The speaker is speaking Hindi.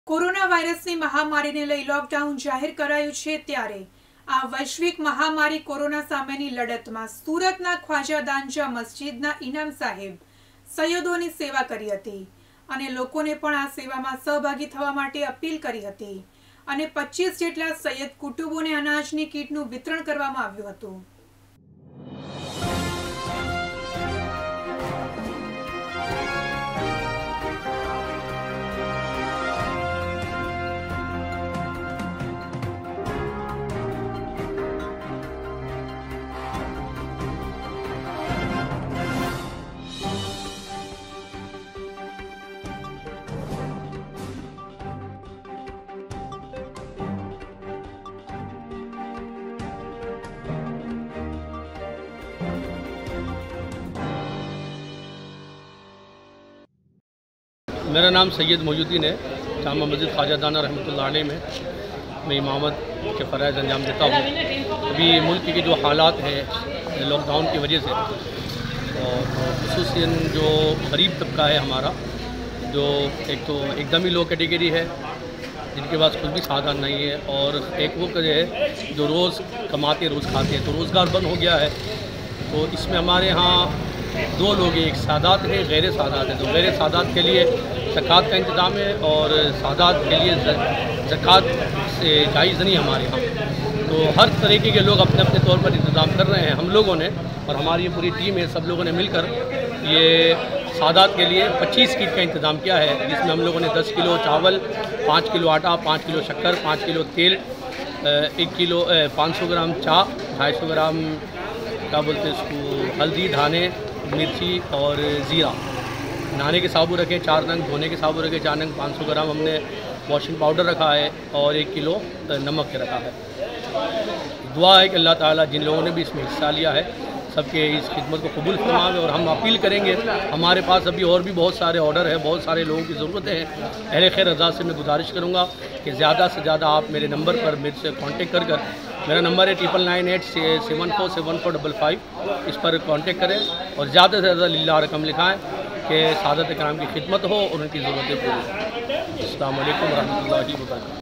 કોરોના વાયરસની મહામારીને લઈ લોકડાઉન જાહેર કરાયું છે ત્યારે આ વૈશ્વિક મહામારી કોરોના સામેની લડતમાં સુરતના ખ્વાજા દાંજા મસ્જિદના ઇનામ સાહેબ સૈયદોની સેવા કરી હતી અને લોકોને પણ આ સેવામાં સહભાગી થવા માટે અપીલ કરી હતી અને 25 જેટલા સૈયદ કુટુંબોને અનાજની કીટનું વિતરણ કરવામાં આવ્યું હતું। मेरा नाम सैयद मोजुद्दीन है। जामा मस्जिद ख्वाजा दाना रहमतुल्लाह अलैह में मैं इमामत के फ़राइज़ अंजाम देता हूँ। अभी मुल्क के जो हालात हैं लॉकडाउन की वजह से और ख़ुसूसियन जो गरीब तबका है हमारा, जो एक तो एकदम ही लो कैटेगरी है जिनके पास कुछ भी साधन नहीं है, और एक वो है जो रोज़ कमाते रोज़ खाते हैं, तो रोज़गार बंद हो गया है। तो इसमें हमारे यहाँ दो लोग हैं, एक सादात है, गैर सादात है। तो गैर सादात के लिए ज़कात का इंतज़ाम है और सादात के लिए ज़कात से जायज़ नहीं हमारे यहाँ। तो हर तरीके के लोग अपने अपने तौर पर इंतज़ाम कर रहे हैं। हम लोगों ने और हमारी ये पूरी टीम है, सब लोगों ने मिलकर ये सादात के लिए 25 किट का इंतज़ाम किया है, जिसमें हम लोगों ने 10 किलो चावल, 5 किलो आटा, 5 किलो शक्कर, 5 किलो तेल, 1 किलो 500 ग्राम चाय, 250 ग्राम क्या बोलते हैं इसको हल्दी, धाने, मिर्ची और ज़ीरा, नहाने के साबुन रखे 4 नंग, धोने के साबुन रखे 4 नंग, 500 ग्राम हमने वॉशिंग पाउडर रखा है और 1 किलो नमक के रखा है। दुआ है कि अल्लाह ताला जिन लोगों ने भी इसमें हिस्सा लिया है सबके इस खिदमत को कबूल फरमावे। और हम अपील करेंगे, हमारे पास अभी और भी बहुत सारे ऑर्डर है, बहुत सारे लोगों की ज़रूरतें हैं। अहले खैर रज़ा से मैं गुजारिश करूँगा कि ज़्यादा से ज़्यादा आप मेरे नंबर पर मेरे से कांटेक्ट कर मेरा नंबर है 9998744455, इस पर कांटेक्ट करें और ज़्यादा से ज़्यादा लिल्लाह रकम लिखाएँ कि सादत कराम की खिदमत हो और उनकी ज़रूरतें पूरी हों। अस्सलामु अलैकुम व रहमतुल्लाहि व बरकातहू।